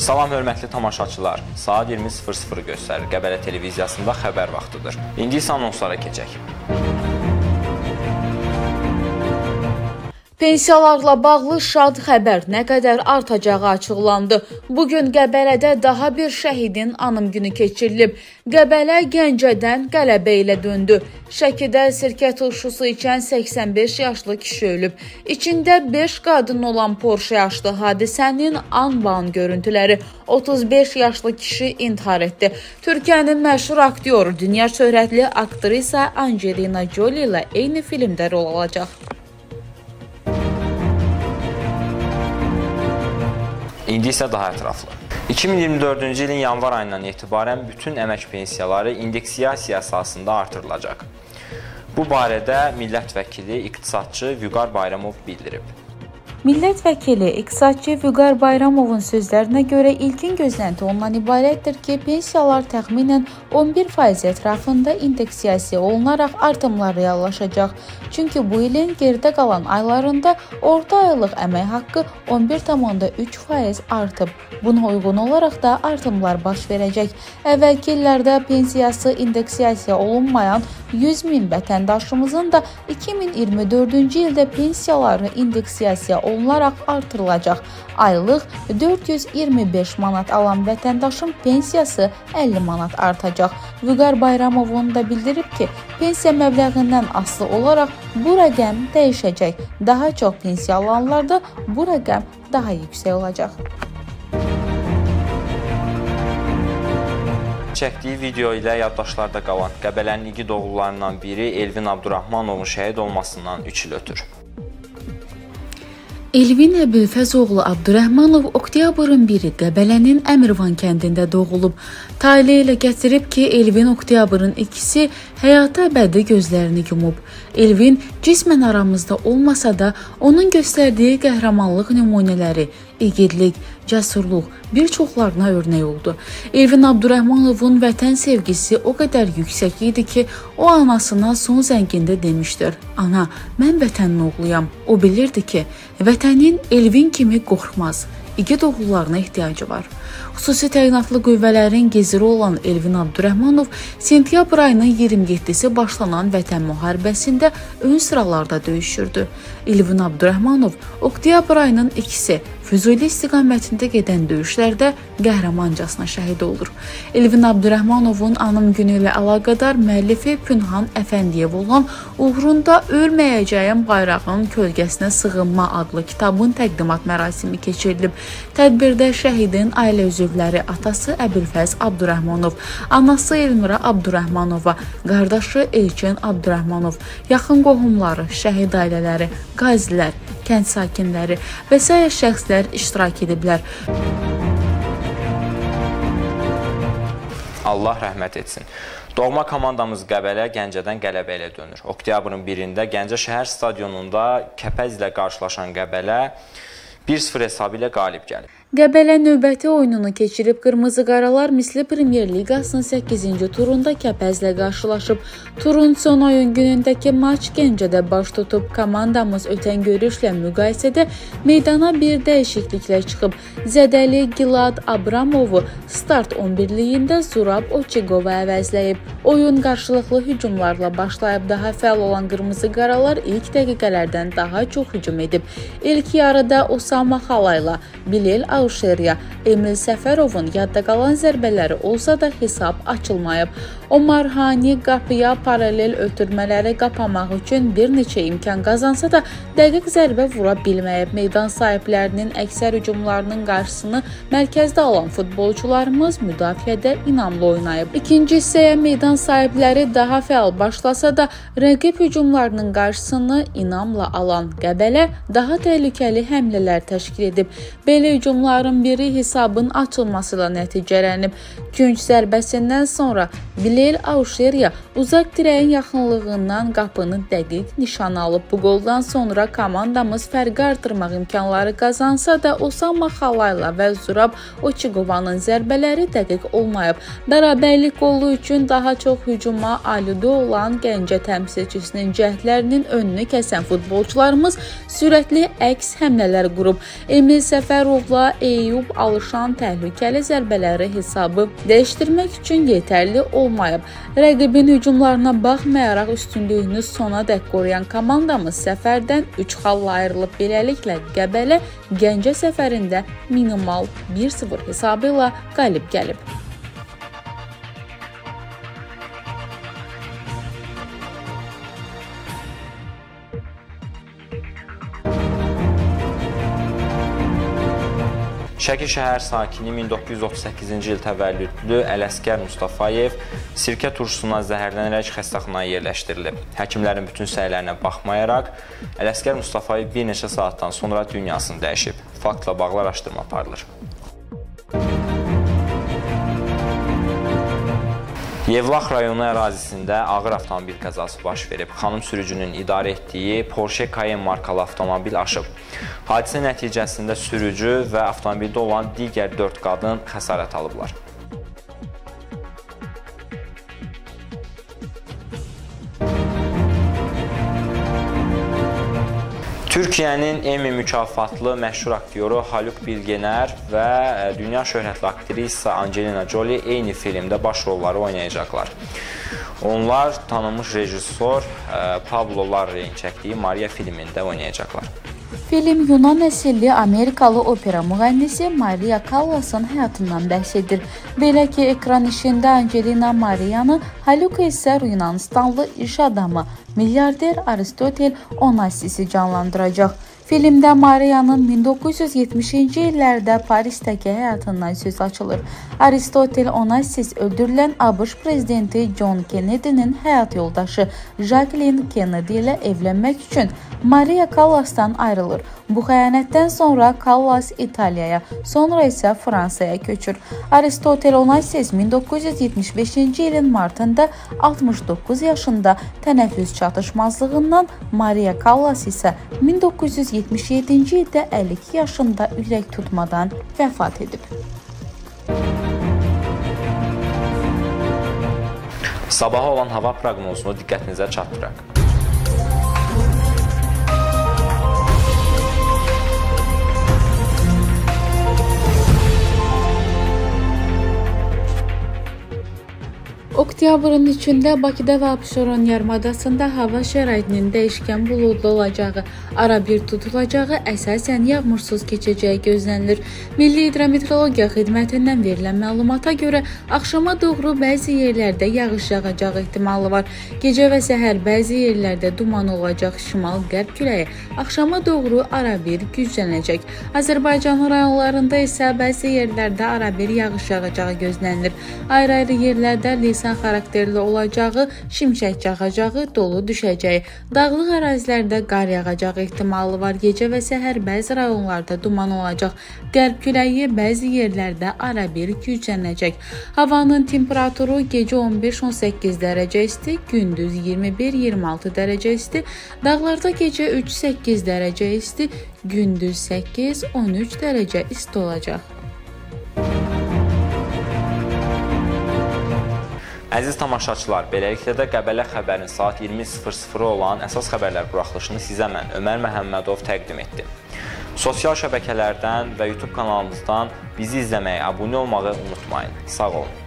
Salam hörmətli tamaşaçılar, saat 20:00 göstərir. Qəbələ televiziyasında xəbər vaxtıdır. İndi isə anonslara keçək. Pensiyalarla bağlı şad xəbər nə qədər artacağı açıqlandı. Bugün Qəbələdə daha bir şəhidin anım günü keçirilib. Qəbələ Gəncədən qələbə ilə döndü. Şəkidə sirkə turşusu içən 85 yaşlı kişi ölüb. İçində 5 qadın olan Porsche yaşlı hadisənin an-ban görüntüləri. 35 yaşlı kişi intihar etdi. Türkiyənin məşhur aktyoru, dünya şöhrətli aktrisa Angelina Jolie ilə eyni filmdə rol alacaq. İndi isə daha ətraflı. 2024-cü ilin yanvar ayından etibarən bütün əmək pensiyaları indeksiyasiya əsasında artırılacaq. Bu barədə millət vəkili, iqtisadçı Vüqar Bayramov bildirib. Millət vəkili, iqtisadçı Vüqar Bayramovun sözlərinə görə ilkin gözlənti ondan ibarətdir ki, pensiyalar təxminən 11% ətrafında indeksiyasiya olunaraq artımlar reallaşacaq. Çünki bu ilin geridə qalan aylarında orta aylıq əmək haqqı 11,3% artıb. Buna uyğun olaraq da artımlar baş verəcək. Əvvəlki illərdə pensiyası indeksiyasiya olunmayan 100 min vətəndaşımızın da 2024-cü ildə pensiyaları indeksiyasiya olunaraq artırılacaq. Aylıq 425 manat alan vətəndaşın pensiyası 50 manat artacaq. Vüqar Bayramovun da bildirib ki, pensiya məbləğindən asılı olaraq bu rəqəm dəyişəcək. Daha çox pensiya alanlarda bu rəqəm daha yüksək olacaq. Çəkdiyi video ilə yaddaşlarda qalan Qəbələnin igid oğullarından biri Elvin Abdurrahmanovun şəhid olmasından 3 il ötür. Elvin Əbülfəzoğlu Abdurrahmanov oktyabrın 1-i Qəbələnin Əmirvan kəndində doğulub. Tale ilə gətirib ki, Elvin oktyabrın 2-si həyata əbədi gözlərini yumub. Elvin cismən aramızda olmasa da, onun göstərdiyi qəhrəmanlıq nümunələri, igidlik, cəsurluq bir çoxlarına örnək oldu. Elvin Abdurrahmanovun vətən sevgisi o qədər yüksək idi ki, o anasına son zəngində demişdir: "Ana, mən vətənin oğluyam." O bilirdi ki, vətənin Elvin kimi qorxmaz, igid oğullarına ehtiyacı var. Xüsusi təyinatlı qüvvələrin giziri olan Elvin Abdurrahmanov sentyabr ayının 27-si başlanan vətən müharibəsində ön sıralarda döyüşürdü. Elvin Abdurrahmanov oktyabr ayının 2-si Füzuli istiqamətində gedən döyüşlərdə qəhrəmancasına şəhid olur. Elvin Abdurrahmanovun anım günü ilə əlaqədar müəllifi Pünhan Əfəndiyev olan Uğrunda Ölməyəcəyim bayrağın kölgəsinə sığınma adlı kitabın təqdimat mərasimi keçirilib. Tədbirdə şəhidin ailə üzvləri atası Əbülfəz Abdurrahmanov, anası Elmira Abdurrahmanova, qardaşı Elçin Abdurrahmanov, yaxın qohumları, şəhid ailələri, qazilər, kənd sakinləri və sair şəxslər iştirak ediblər. Allah rəhmət etsin. Doğma komandamız Qəbələ Gəncədən qələbə ilə dönür. Oktyabrın 1-də Gəncə şəhər stadionunda Kəpəz ilə qarşılaşan Qəbələ 1-0 hesabı ilə qalib gəlib. Qəbələ növbəti oyununu keçirib Qırmızı Qaralar Misli Premyer Liqasının 8-ci turunda Kəpəzlə qarşılaşıb. Turun son oyun günündəki maç Gəncədə baş tutub. Komandamız ötən görüşlə müqayisədə meydana bir dəyişikliklə çıxıb. Zədəli Gilad Abramovu start 11-liyində Zurab Oçiqova əvəzləyib. Oyun qarşılıqlı hücumlarla başlayıb. Daha fəal olan Qırmızı Qaralar ilk dəqiqələrdən daha çox hücum edib. İlk yarıda Osama Xalayla Bilal Avşeriya, Emil Səfərovun yadda qalan zərbələri olsa da hesab açılmayıb. Omar Hani qapıya paralel ötürmələri qapamaq üçün bir neçə imkan qazansa da dəqiq zərbə vura bilməyib. Meydan sahiblərinin əksər hücumlarının qarşısını mərkəzdə alan futbolçularımız müdafiədə inamlı oynayıb. İkinci hissəyə meydan sahibləri daha fəal başlasa da rəqib hücumlarının qarşısını inamla alan Qəbələ daha təhlükəli həmlələr təşkil edib. Belə hücumların biri hesabın açılmasıyla nəticələnib. Künc zərbəsindən sonra Bilal Avşeriya uzaq dirəyin yaxınlığından qapını dəqiq nişana alıb. Bu qoldan sonra komandamız fərqi artırmaq imkanları qazansa da Osama Xalayla və Zurab Oçiqovanın zərbələri dəqiq olmayıb. Bərabərlik qolu üçün daha çox hücuma aludə olan Gəncə təmsilçisinin cəhdlərinin önünü kəsən futbolçularımız sürətli əks həmlələr qurub. Emil Səfərovla Eyüp Alışan təhlükəli zərbələri hesabı dəyişdirmək üçün yetərli olmayıb. Rəqibin hücumlarına baxmayaraq üstünlüyünü sona dək qoruyan komandamız səfərdən 3 xalla ayrılıb. Beləliklə Qəbələ Gəncə səfərində minimal 1-0 hesabı ilə qalib gəlib. Şəki şəhər sakini 1938-ci il təvəllüdlü Ələsgər Mustafayev sirkə turşusuna zəhərlənərək xəstəxanaya yerləşdirilib. Həkimlərin bütün səylərinə baxmayaraq, Ələsgər Mustafayev bir neçə saatdan sonra dünyasını dəyişib. Faktla bağlı araşdırma aparılır. Yevlax rayonu ərazisində ağır avtomobil qəzası baş verib. Xanım sürücünün idarə etdiyi Porsche Cayenne markalı avtomobil aşıb. Hadisə nəticəsində sürücü və avtomobildə olan digər 4 qadın xəsarət alıblar. Türkiyənin Emmy mükafatlı məşhur aktyoru Haluk Bilginer və dünya şöhrətli aktrisa Angelina Jolie eyni filmdə baş rolları oynayacaqlar. Onlar tanınmış rejissor Pablo Larraín çəkdiyi Maria filmində oynayacaqlar. Film Yunan əsilli Amerikalı opera müğənnisi Maria Callas'ın həyatından bəhs edir. Belə ki, ekran işində Angelina Maria'nı, Haluk isə Yunanistanlı iş adamı, milyarder Aristotel Onassisi canlandıracaq. Filmdə Maria'nın 1970-ci illərdə Parisdəki həyatından söz açılır. Aristotel Onassis öldürülən ABŞ prezidenti John Kennedy'nin həyat yoldaşı Jacqueline Kennedy ilə evlənmək üçün Maria Callas'dan ayrılır. Bu xəyanətdən sonra Callas İtaliyaya, sonra isə Fransaya köçür. Aristotel Onassis 1975-ci ilin martında 69 yaşında tənəffüs çatışmazlığından, Maria Callas isə 1977-ci ildə 52 yaşında ürək tutmadan vəfat edib. Sabaha olan hava proqnozunu diqqətinizə çatdıraq. Oktyabrın 3-də Bakıda və Abşeron yarımadasında hava şəraitinin dəyişkən buludlu olacağı, arabir tutulacağı, əsasən yağmursuz keçəcəyi gözlənilir. Milli Hidrometeorologiya Xidmətindən verilən məlumata görə axşama doğru bəzi yerlərdə yağış yağacağı ehtimalı var. Gecə və səhər bəzi yerlərdə duman olacaq, şimal-qərb küləyi axşama doğru arabir güclənəcək. Azərbaycan rayonlarında isə bəzi yerlərdə arabir yağış yağacağı gözlənilir. Ayrı-ayrı yerlərdə lisan xarakterli olacağı, şimşək çaxacağı, dolu düşəcəyi, dağlıq ərazilərdə qar yağacağı ehtimalı var. Gecə və səhər bəzi rayonlarda duman olacaq. Qərb küləyi bəzi yerlərdə arabir güclənəcək. Havanın temperaturu gecə 15-18 dərəcə isti, gündüz 21-26 dərəcə isti, dağlarda gecə 3-8 dərəcə isti, gündüz 8-13 dərəcə isti olacaq. Əziz tamaşaçılar, beləliklə də Qəbələ xəbərin saat 20:00 olan əsas xəbərlər buraxılışını sizə mən, Ömər Məhəmmədov təqdim etdim. Sosial şəbəkələrdən və YouTube kanalımızdan bizi izləməyi, abunə olmağı unutmayın. Sağ olun.